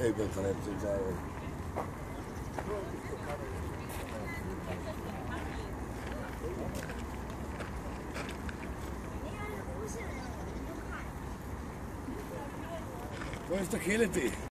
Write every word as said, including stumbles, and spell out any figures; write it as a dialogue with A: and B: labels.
A: Ik ben van hem te zeggen. Waar is de gele thee?